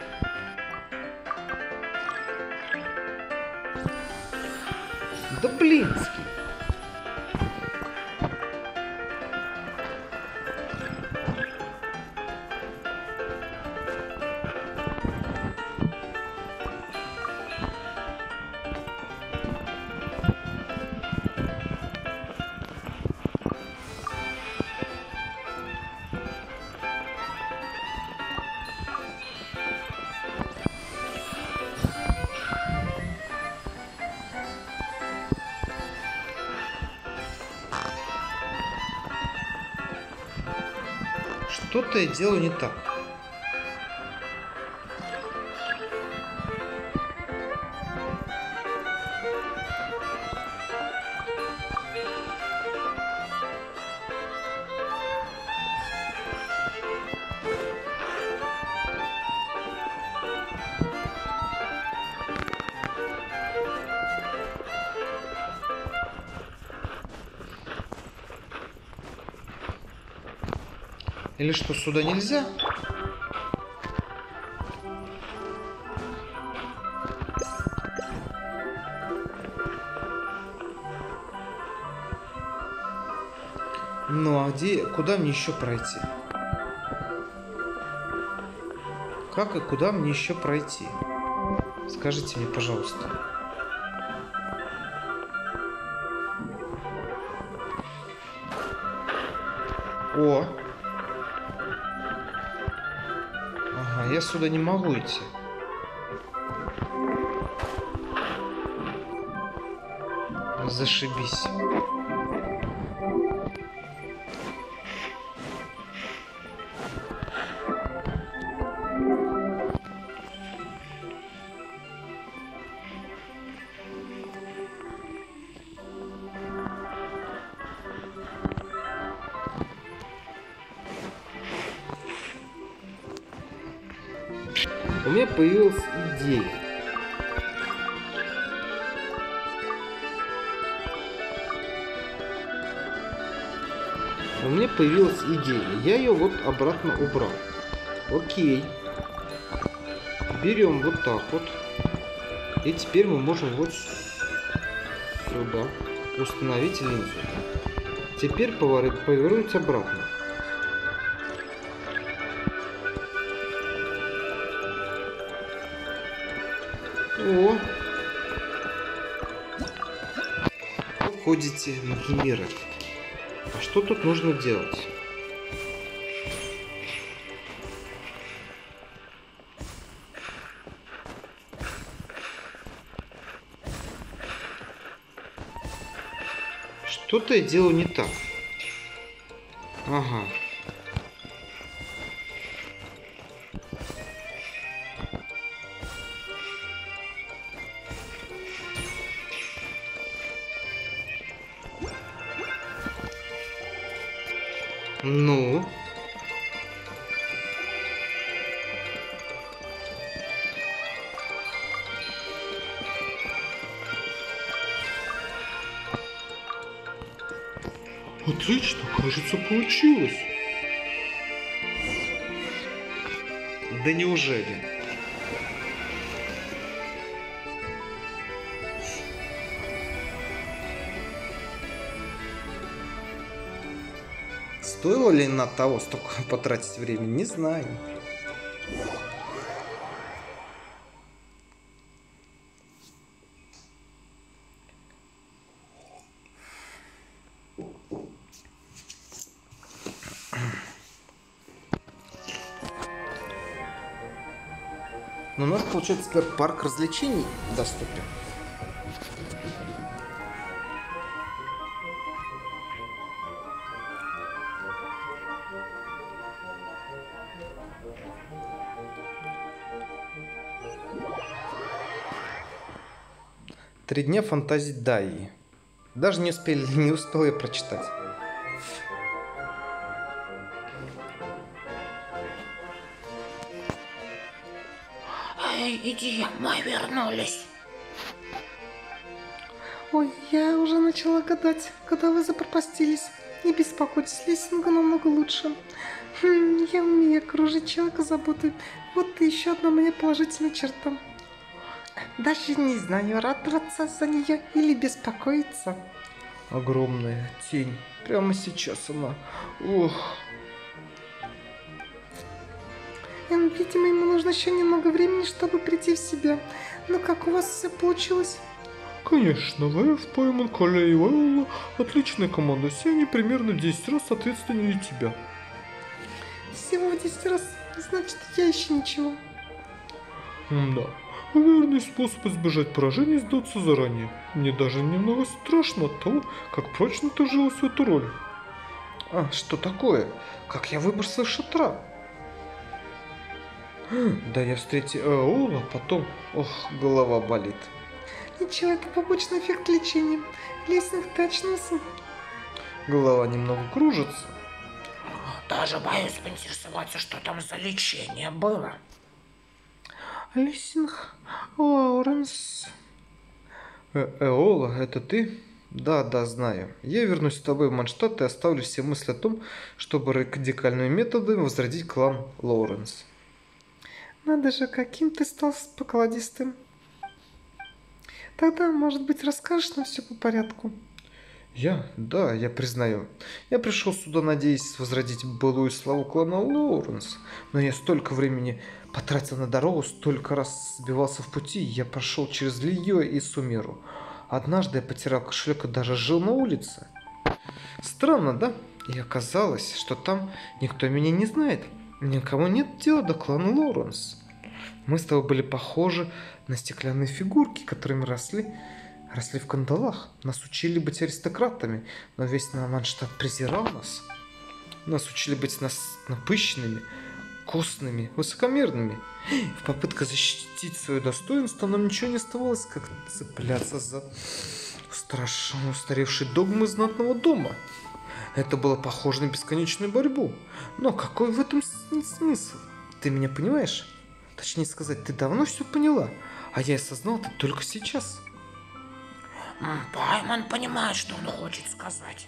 Да блинский. Что-то я делаю не так. Или что, сюда нельзя? Ну а где, куда мне еще пройти? Как и куда мне еще пройти? Скажите мне, пожалуйста. О! Ага, я сюда не могу идти. Зашибись. У меня появилась идея. У меня появилась идея. Я ее вот обратно убрал. Окей. Берем вот так вот. И теперь мы можем вот сюда установить линзу. Теперь поворот, повернуть обратно. О! Уходите на мир. А что тут нужно делать? Что-то я делаю не так. Ага. Ну? Отлично, кажется, получилось. Да неужели? Стоило ли на того столько потратить времени, не знаю. Но у нас, получается, теперь парк развлечений доступен. Три дня фантазий Дайи. Даже не успели, не успел я прочитать. Эй, иди, мы вернулись. Ой, я уже начала гадать, когда вы запропастились. Не беспокойтесь, лесенка намного лучше. Хм, я умею окружить человека заботой. Вот и еще одна моя положительная черта. Даже не знаю, радоваться за нее или беспокоиться. Огромная тень. Прямо сейчас она. Ух. Эм, видимо, ему нужно еще немного времени, чтобы прийти в себя. Но как у вас все получилось? Конечно, Лайф, Пайман, Коля и Вайола отличная команда. Все они примерно в десять раз ответственнее тебя. Всего в десять раз. Значит, я еще ничего. Да. Верный способ избежать поражения — сдаться заранее. Мне даже немного страшно от того, как прочно ты вжилась в эту роль. А, что такое? Как я выбрался из шатра? Да я встретил Эола, потом... Ох, голова болит. Ничего, это побочный эффект лечения. Лесинг, ты очнулся? Голова немного кружится. Даже боюсь поинтересоваться, что там за лечение было. Лесинг, Лоуренс. Э Эола, это ты? Да, да, знаю. Я вернусь с тобой в Манштадт и оставлю все мысли о том, чтобы радикальными методами возродить клан Лоуренс. Надо же, каким ты стал покладистым. Тогда, может быть, расскажешь нам все по порядку? Я? Да, я признаю. Я пришел сюда, надеясь возродить былую славу клана Лоуренс, но я столько времени потратил на дорогу, столько раз сбивался в пути, я прошел через Лиё и Сумеру. Однажды я потерял кошелек и даже жил на улице. Странно, да? И оказалось, что там никто меня не знает. Никому нет дела до клана Лоуренс. Мы с тобой были похожи на стеклянные фигурки, которыми росли, росли в кандалах. Нас учили быть аристократами, но весь Манштадт презирал нас. Нас учили быть нас напыщенными, костными, высокомерными. В попытке защитить свое достоинство нам ничего не оставалось, как цепляться за страшно устаревшие догмы знатного дома. Это было похоже на бесконечную борьбу. Но какой в этом смысл? Ты меня понимаешь? Точнее сказать, ты давно все поняла, а я осознал это только сейчас. Пайман понимает, что он хочет сказать.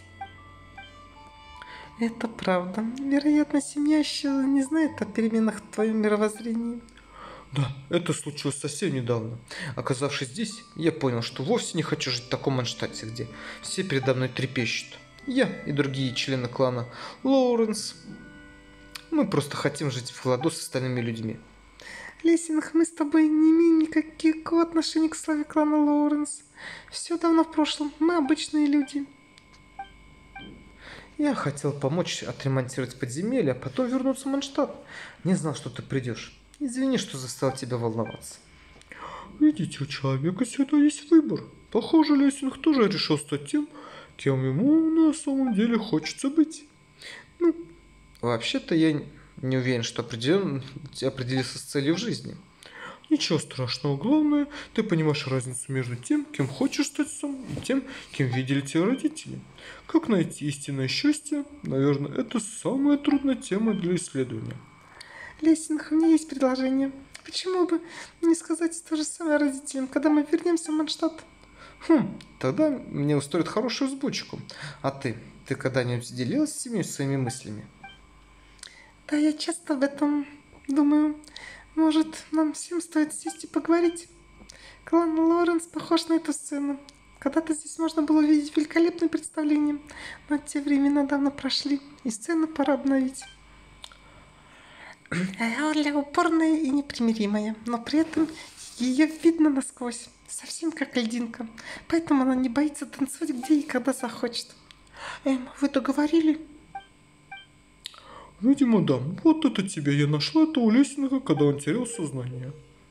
Это правда. Вероятно, семья еще не знает о переменах в твоем мировоззрении. Да, это случилось совсем недавно. Оказавшись здесь, я понял, что вовсе не хочу жить в таком Манштадте, где все передо мной трепещут. Я и другие члены клана Лоуренс. Мы просто хотим жить в ладу с остальными людьми. Лесинг, мы с тобой не имеем никакого отношения к славе клана Лоуренс. Все давно в прошлом. Мы обычные люди. Я хотел помочь отремонтировать подземелье, а потом вернуться в Манштадт. Не знал, что ты придешь. Извини, что заставил тебя волноваться. Видите, у человека всегда есть выбор. Похоже, Лесинг тоже решил стать тем, кем ему на самом деле хочется быть. Ну, вообще-то я не уверен, что определен... определился с целью в жизни. Ничего страшного. Главное, ты понимаешь разницу между тем, кем хочешь стать сам, и тем, кем видели тебя родители. Как найти истинное счастье? Наверное, это самая трудная тема для исследования. Лесинг, у меня есть предложение. Почему бы не сказать то же самое родителям, когда мы вернемся в Манштадт? Хм, тогда мне устроит хорошую сбучку. А ты? Ты когда-нибудь делилась с семьей своими мыслями? Да, я часто об этом думаю. Может, нам всем стоит сесть и поговорить? Клан Лоуренс похож на эту сцену. Когда-то здесь можно было увидеть великолепное представление, но те времена давно прошли, и сцену пора обновить. Эоля упорная и непримиримая, но при этом ее видно насквозь, совсем как льдинка, поэтому она не боится танцевать где и когда захочет. Эм, вы договорили? Видимо, да. Вот это тебя я нашла, это у Лесинга, когда он терял сознание.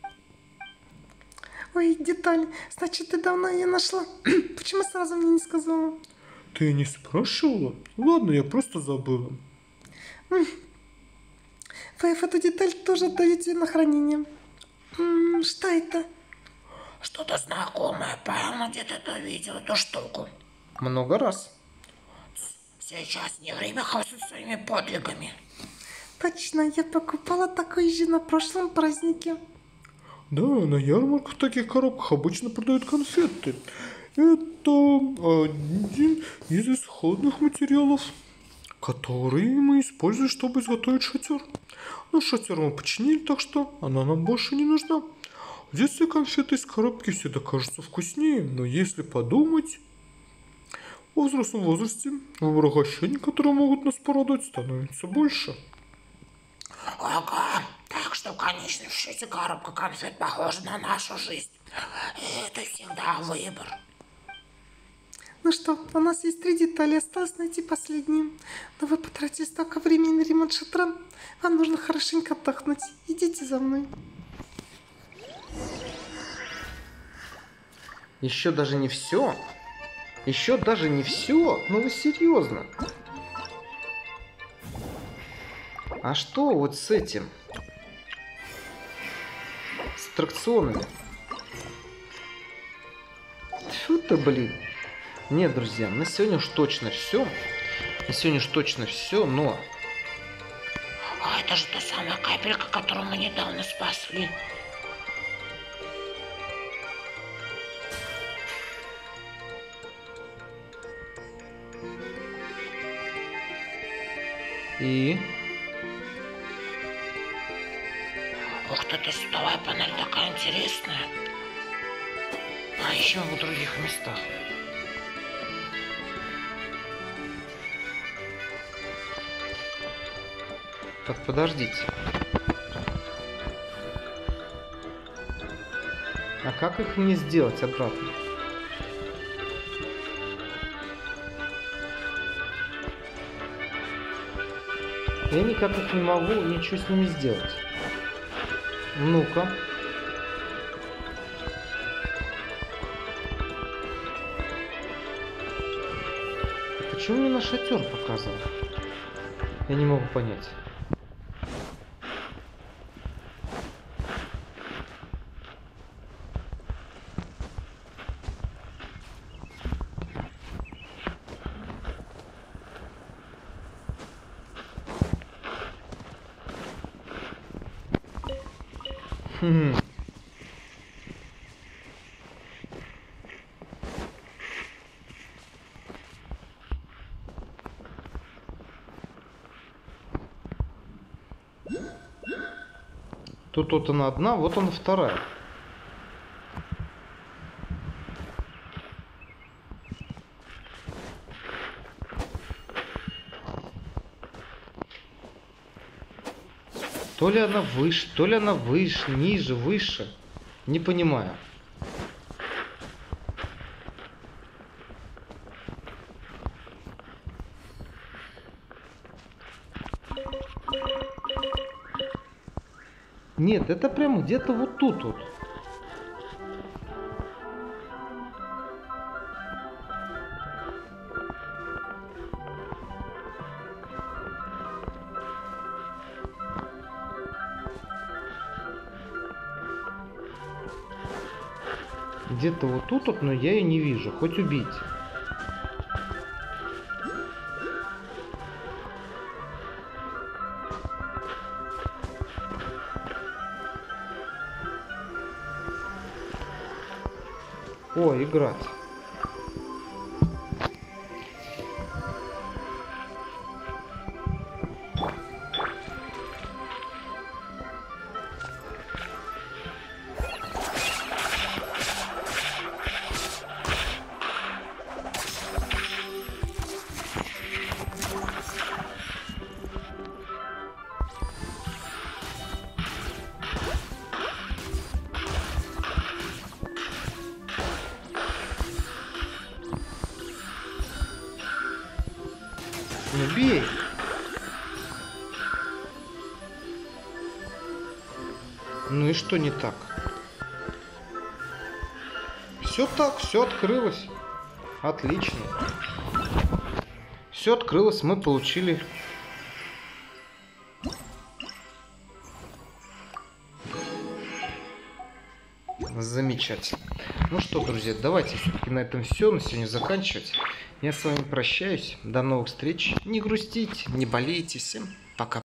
Ой, деталь. Значит, ты давно ее нашла. Почему сразу мне не сказала? Ты не спрашивала? Ладно, я просто забыла. Вы эту деталь тоже отдаете на хранение. М-м, что это? Что-то знакомое. Павел где-то это видел, эту штуку. Много раз. Сейчас не время хвастаться своими подвигами. Точно, я покупала такой же на прошлом празднике. Да, на ярмарках в таких коробках обычно продают конфеты. Это один из исходных материалов, которые мы используем, чтобы изготовить шатер. Но шатер мы починили, так что она нам больше не нужна. В детстве конфеты из коробки всегда кажутся вкуснее, но если подумать, во взрослом возрасте выбор угощений, которые могут нас порадовать, становится больше. Ага, так что в конечном счете коробка конфет похожа на нашу жизнь. Это всегда выбор. Ну что, у нас есть три детали, осталось найти последнюю. Но вы потратили столько времени на ремонт шатра. Вам нужно хорошенько отдохнуть. Идите за мной. Еще даже не все? Еще даже не все? Ну вы серьезно? А что вот с этим? С аттракционами? Тьфу ты, блин. Нет, друзья, на сегодня уж точно все. На сегодня уж точно все, но... А это же та самая капелька, которую мы недавно спасли. И... Ух ты, эта световая панель такая интересная. Поищем в других местах. Так, подождите. А как их мне сделать обратно? Я никак их не могу ничего с ними сделать. Ну-ка. Почему мне на шатер показывал? Я не могу понять. Хм. Тут вот она одна, вот она вторая. То ли она выше, то ли она выше, ниже, выше. Не понимаю. Нет, это прям где-то вот тут вот. Где-то вот тут вот, но я ее не вижу. Хоть убить. О, играть. Ну бей. Ну и что не так? Все так, все открылось. Отлично. Все открылось, мы получили. Замечательно. Ну что, друзья, давайте все-таки на этом все. На сегодня заканчивать. Я с вами прощаюсь. До новых встреч. Не грустите, не болейте. Всем пока.